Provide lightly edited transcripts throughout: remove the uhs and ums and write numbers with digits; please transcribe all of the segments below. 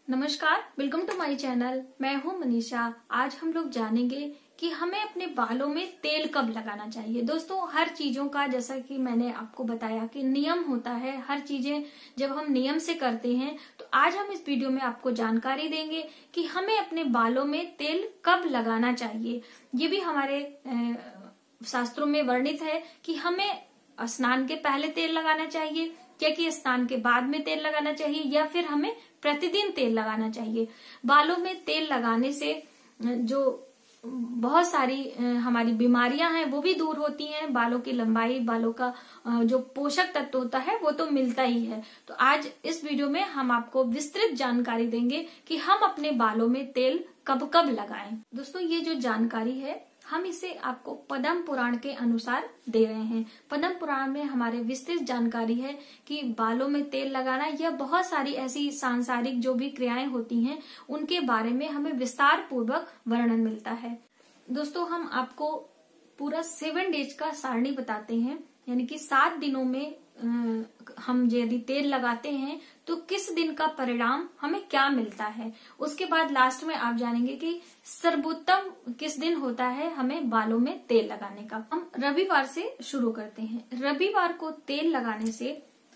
नमस्कार, welcome to my channel. मैं हूं मनीषा। आज हम लोग जानेंगे कि हमें अपने बालों में तेल कब लगाना चाहिए। दोस्तों, हर चीजों का जैसा कि मैंने आपको बताया कि नियम होता है। हर चीजें जब हम नियम से करते हैं तो आज हम इस वीडियो में आपको जानकारी देंगे कि हमें अपने बालों में तेल कब लगाना चाहिए। ये भी हमारे शास्त्रों में वर्णित है कि हमें स्नान के पहले तेल लगाना चाहिए, क्या कि स्नान के बाद में तेल लगाना चाहिए, या फिर हमें प्रतिदिन तेल लगाना चाहिए। बालों में तेल लगाने से जो बहुत सारी हमारी बीमारियां हैं वो भी दूर होती हैं। बालों की लंबाई, बालों का जो पोषक तत्व होता है वो तो मिलता ही है। तो आज इस वीडियो में हम आपको विस्तृत जानकारी देंगे कि हम अपने बालों में तेल कब कब लगाएं। दोस्तों, ये जो जानकारी है हम इसे आपको पद्म पुराण के अनुसार दे रहे हैं। पद्म पुराण में हमारे विस्तृत जानकारी है कि बालों में तेल लगाना या बहुत सारी ऐसी सांसारिक जो भी क्रियाएं होती हैं उनके बारे में हमें विस्तार पूर्वक वर्णन मिलता है। दोस्तों, हम आपको पूरा 7 डेज का सारणी बताते हैं, यानी कि 7 दिनों में हम यदि तेल लगाते हैं तो किस दिन का परिणाम हमें क्या मिलता है। उसके बाद लास्ट में आप जानेंगे कि सर्वोत्तम किस दिन होता है हमें बालों में तेल लगाने का। हम रविवार से शुरू करते हैं। रविवार को तेल लगाने से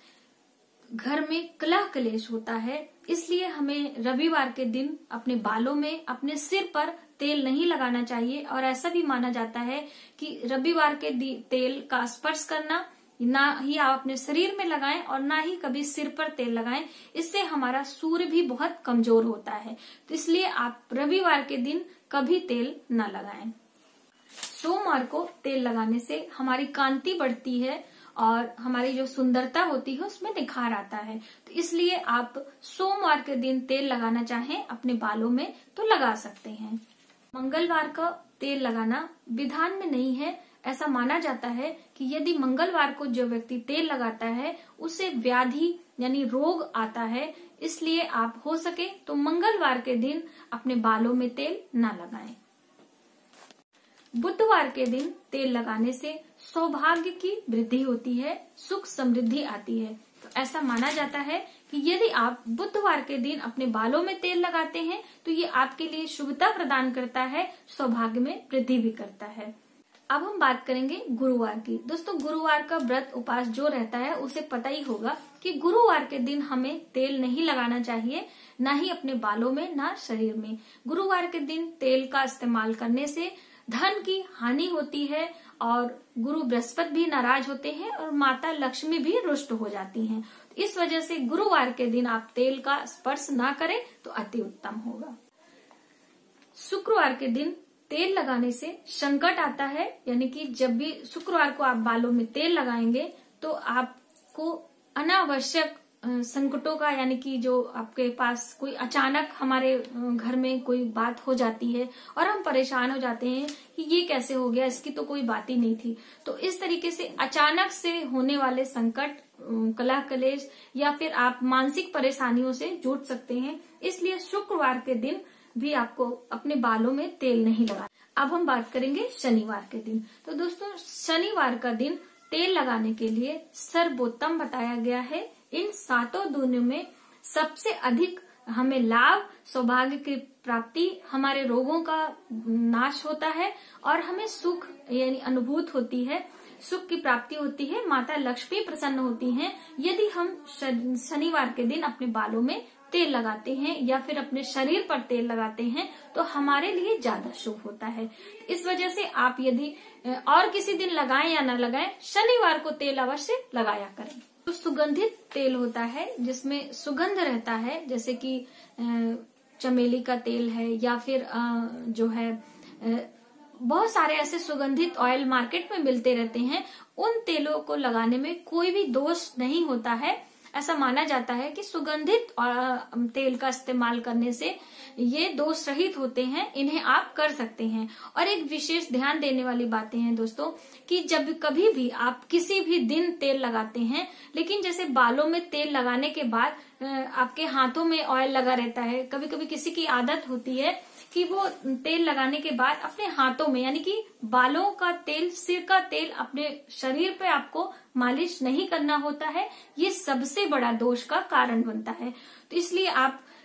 घर में कलह कलेश होता है, इसलिए हमें रविवार के दिन अपने बालों में, अपने सिर पर तेल नहीं लगाना चाहिए। और ऐसा भी माना जाता है कि रविवार के तेल का स्पर्श करना ना ही आप अपने शरीर में लगाएं और ना ही कभी सिर पर तेल लगाएं। इससे हमारा सूर्य भी बहुत कमजोर होता है, तो इसलिए आप रविवार के दिन कभी तेल न लगाएं। सोमवार को तेल लगाने से हमारी कांति बढ़ती है और हमारी जो सुंदरता होती है उसमें निखार आता है। तो इसलिए आप सोमवार के दिन तेल लगाना चाहें अपने बालों में तो लगा सकते हैं। मंगलवार का तेल लगाना विधान में नहीं है। ऐसा माना जाता है कि यदि मंगलवार को जो व्यक्ति तेल लगाता है उसे व्याधि यानी रोग आता है, इसलिए आप हो सके तो मंगलवार के दिन अपने बालों में तेल न लगाएं। बुधवार के दिन तेल लगाने से सौभाग्य की वृद्धि होती है, सुख समृद्धि आती है। तो ऐसा माना जाता है कि यदि आप बुधवार के दिन अपने बालों में तेल लगाते हैं तो ये आपके लिए शुभता प्रदान करता है, सौभाग्य में वृद्धि भी करता है। अब हम बात करेंगे गुरुवार की। दोस्तों, गुरुवार का व्रत उपास जो रहता है उसे पता ही होगा कि गुरुवार के दिन हमें तेल नहीं लगाना चाहिए, ना ही अपने बालों में ना शरीर में। गुरुवार के दिन तेल का इस्तेमाल करने से धन की हानि होती है और गुरु बृहस्पति भी नाराज होते हैं और माता लक्ष्मी भी रुष्ट हो जाती हैं। इस वजह से गुरुवार के दिन आप तेल का स्पर्श ना करें तो अति उत्तम होगा। शुक्रवार के दिन तेल लगाने से संकट आता है, यानी कि जब भी शुक्रवार को आप बालों में तेल लगाएंगे तो आपको अनावश्यक संकटों का, यानी कि जो आपके पास कोई अचानक हमारे घर में कोई बात हो जाती है और हम परेशान हो जाते हैं कि ये कैसे हो गया, इसकी तो कोई बात ही नहीं थी। तो इस तरीके से अचानक से होने वाले संकट, कलह कलेश या फिर आप मानसिक परेशानियों से जूझ सकते हैं। इसलिए शुक्रवार के दिन भी आपको अपने बालों में तेल नहीं लगाना। अब हम बात करेंगे शनिवार के दिन। तो दोस्तों, शनिवार का दिन तेल लगाने के लिए सर्वोत्तम बताया गया है। इन 7 दिनों में सबसे अधिक हमें लाभ, सौभाग्य की प्राप्ति, हमारे रोगों का नाश होता है और हमें सुख यानी अनुभूत होती है, सुख की प्राप्ति होती है, माता लक्ष्मी प्रसन्न होती हैं यदि हम शनिवार के दिन अपने बालों में तेल लगाते हैं या फिर अपने शरीर पर तेल लगाते हैं तो हमारे लिए ज्यादा शुभ होता है। इस वजह से आप यदि और किसी दिन लगाएं या न लगाएं, शनिवार को तेल अवश्य लगाया करें। तो सुगंधित तेल होता है जिसमें सुगंध रहता है, जैसे कि चमेली का तेल है या फिर जो है बहुत सारे ऐसे सुगंधित ऑयल मार्केट में मिलते रहते हैं। उन तेलों को लगाने में कोई भी दोष नहीं होता है। ऐसा माना जाता है कि सुगंधित तेल का इस्तेमाल करने से ये दोष रहित होते हैं, इन्हें आप कर सकते हैं। और एक विशेष ध्यान देने वाली बातें हैं दोस्तों कि जब कभी भी आप किसी भी दिन तेल लगाते हैं, लेकिन जैसे बालों में तेल लगाने के बाद आपके हाथों में ऑयल लगा रहता है, कभी कभी किसी की आदत होती है कि वो तेल लगाने के बाद अपने हाथों में, यानी कि बालों का तेल, सिर का तेल अपने शरीर पे आपको मालिश नहीं करना होता है। ये सबसे बड़ा दोष का कारण बनता है। तो इसलिए आप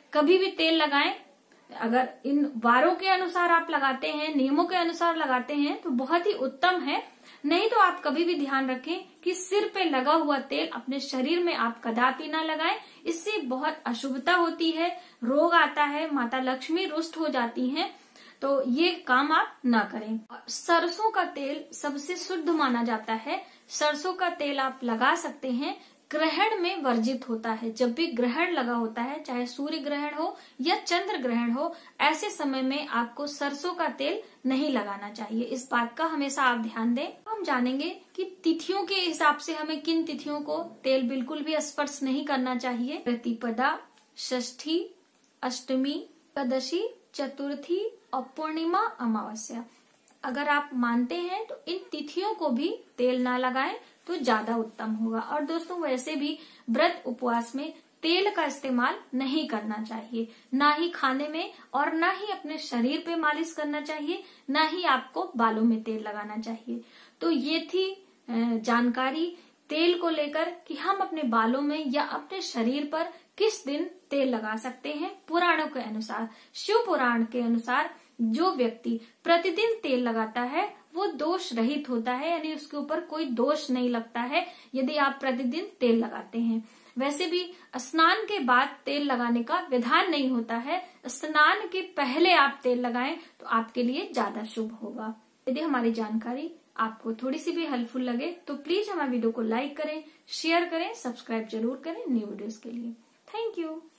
कभी भी तेल लगाएं। अगर इन वारों के अनुसार आप लगाते हैं, नियमों के अनुसार लगाते हैं तो बहुत ही उत्तम है। नहीं तो आप कभी भी ध्यान रखें कि सिर पे लगा हुआ तेल अपने शरीर में आप कदापि ना लगाएं। इससे बहुत अशुभता होती है, रोग आता है, माता लक्ष्मी रुष्ट हो जाती हैं। तो ये काम आप ना करें। सरसों का तेल सबसे शुद्ध माना जाता है। सरसों का तेल आप लगा सकते हैं। ग्रहण में वर्जित होता है। जब भी ग्रहण लगा होता है, चाहे सूर्य ग्रहण हो या चंद्र ग्रहण हो, ऐसे समय में आपको सरसों का तेल नहीं लगाना चाहिए। इस बात का हमेशा आप ध्यान दें। हम जानेंगे कि तिथियों के हिसाब से हमें किन तिथियों को तेल बिल्कुल भी स्पर्श नहीं करना चाहिए। प्रतिपदा, षष्ठी, अष्टमी, एकादशी, चतुर्थी और पूर्णिमा, अमावस्या। अगर आप मानते हैं तो इन तिथियों को भी तेल ना लगाएं तो ज्यादा उत्तम होगा। और दोस्तों, वैसे भी व्रत उपवास में तेल का इस्तेमाल नहीं करना चाहिए, ना ही खाने में और ना ही अपने शरीर पे मालिश करना चाहिए, ना ही आपको बालों में तेल लगाना चाहिए। तो ये थी जानकारी तेल को लेकर कि हम अपने बालों में या अपने शरीर पर किस दिन तेल लगा सकते हैं। पुराणों के अनुसार, शिव पुराण के अनुसार जो व्यक्ति प्रतिदिन तेल लगाता है वो दोष रहित होता है, यानी उसके ऊपर कोई दोष नहीं लगता है यदि आप प्रतिदिन तेल लगाते हैं। वैसे भी स्नान के बाद तेल लगाने का विधान नहीं होता है। स्नान के पहले आप तेल लगाएं तो आपके लिए ज्यादा शुभ होगा। यदि हमारी जानकारी आपको थोड़ी सी भी हेल्पफुल लगे तो प्लीज हमारे वीडियो को लाइक करें, शेयर करें, सब्सक्राइब जरूर करें न्यू वीडियोस के लिए। Thank you.